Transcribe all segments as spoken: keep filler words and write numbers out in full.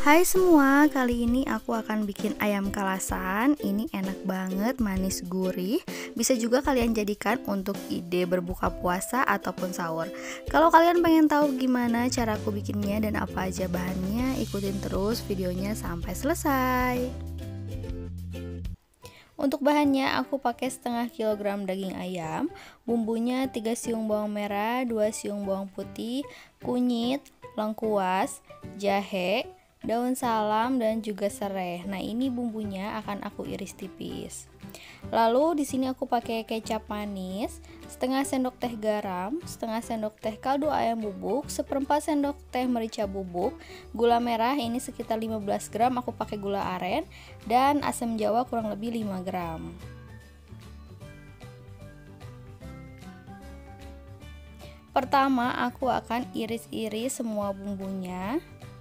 Hai semua, kali ini aku akan bikin ayam kalasan. Ini enak banget, manis gurih. Bisa juga kalian jadikan untuk ide berbuka puasa ataupun sahur. Kalau kalian pengen tahu gimana cara aku bikinnya dan apa aja bahannya, ikutin terus videonya sampai selesai. Untuk bahannya aku pakai setengah kilogram daging ayam, bumbunya tiga siung bawang merah, dua siung bawang putih, kunyit, lengkuas, jahe, daun salam dan juga serai. Nah, ini bumbunya akan aku iris tipis. Lalu di sini aku pakai kecap manis, setengah sendok teh garam, setengah sendok teh kaldu ayam bubuk, seperempat sendok teh merica bubuk, gula merah ini sekitar lima belas gram, aku pakai gula aren, dan asam jawa kurang lebih lima gram. Pertama, aku akan iris-iris semua bumbunya.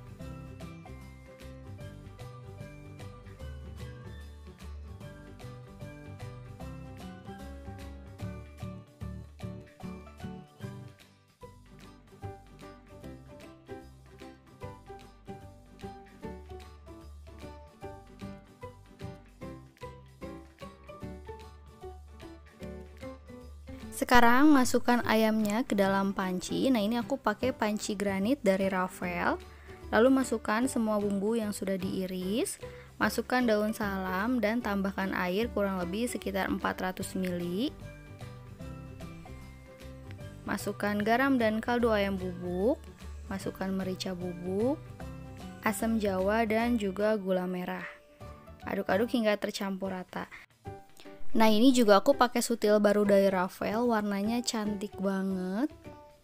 Sekarang masukkan ayamnya ke dalam panci. Nah, ini aku pakai panci granit dari Rafael. Lalu masukkan semua bumbu yang sudah diiris, masukkan daun salam dan tambahkan air kurang lebih sekitar empat ratus mililiter. Masukkan garam dan kaldu ayam bubuk, masukkan merica bubuk, asam jawa dan juga gula merah. Aduk-aduk hingga tercampur rata. Nah, ini juga aku pakai sutil baru dari Rafael, warnanya cantik banget.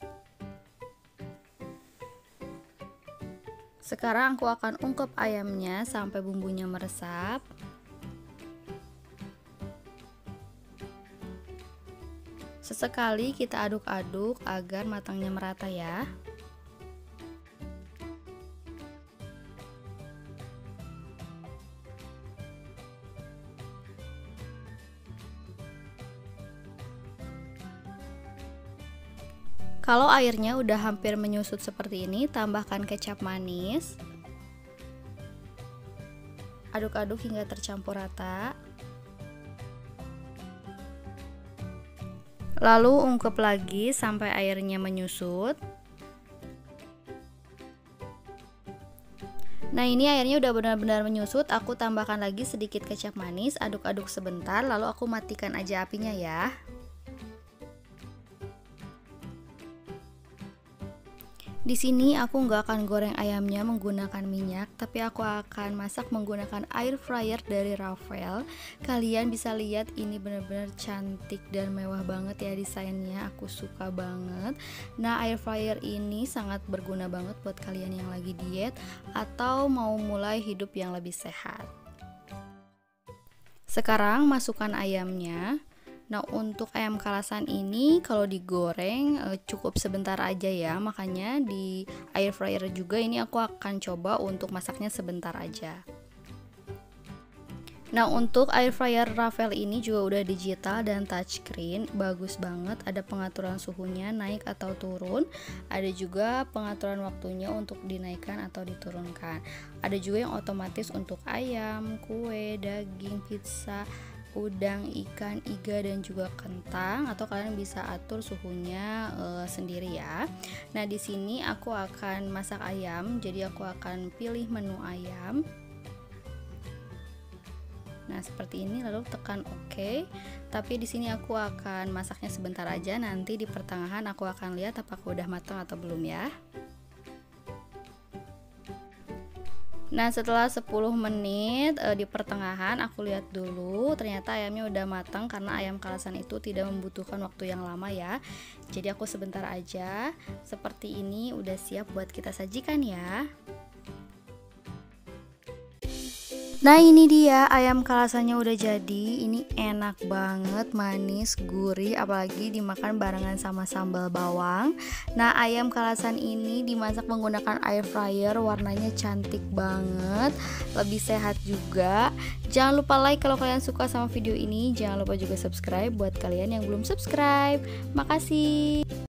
Sekarang aku akan ungkep ayamnya sampai bumbunya meresap. Sesekali kita aduk-aduk agar matangnya merata ya. Kalau airnya udah hampir menyusut seperti ini, tambahkan kecap manis. Aduk-aduk hingga tercampur rata. Lalu ungkep lagi sampai airnya menyusut. Nah, ini airnya udah benar-benar menyusut. Aku tambahkan lagi sedikit kecap manis, aduk-aduk sebentar, lalu aku matikan aja apinya ya. Di sini aku nggak akan goreng ayamnya menggunakan minyak, tapi aku akan masak menggunakan air fryer dari Rafael. Kalian bisa lihat ini benar-benar cantik dan mewah banget ya desainnya, aku suka banget. Nah, air fryer ini sangat berguna banget buat kalian yang lagi diet atau mau mulai hidup yang lebih sehat. Sekarang masukkan ayamnya. Nah, untuk ayam kalasan ini kalau digoreng e, cukup sebentar aja ya, makanya di air fryer juga ini aku akan coba untuk masaknya sebentar aja. Nah, untuk air fryer Rafael ini juga udah digital dan touchscreen, bagus banget, ada pengaturan suhunya naik atau turun, ada juga pengaturan waktunya untuk dinaikkan atau diturunkan, ada juga yang otomatis untuk ayam, kue, daging, pizza, udang, ikan, iga dan juga kentang, atau kalian bisa atur suhunya e, sendiri ya. Nah, di sini aku akan masak ayam, jadi aku akan pilih menu ayam. Nah, seperti ini, lalu tekan OK. Tapi di sini aku akan masaknya sebentar aja, nanti di pertengahan aku akan lihat apakah udah matang atau belum ya. Nah, setelah sepuluh menit e, di pertengahan aku lihat dulu, ternyata ayamnya udah matang karena ayam kalasan itu tidak membutuhkan waktu yang lama ya. Jadi aku sebentar aja. Seperti ini udah siap buat kita sajikan ya. Nah, ini dia ayam kalasannya udah jadi. Ini enak banget, manis, gurih, apalagi dimakan barengan sama sambal bawang. Nah, ayam kalasan ini dimasak menggunakan air fryer, warnanya cantik banget, lebih sehat juga. Jangan lupa like kalau kalian suka sama video ini. Jangan lupa juga subscribe buat kalian yang belum subscribe. Makasih.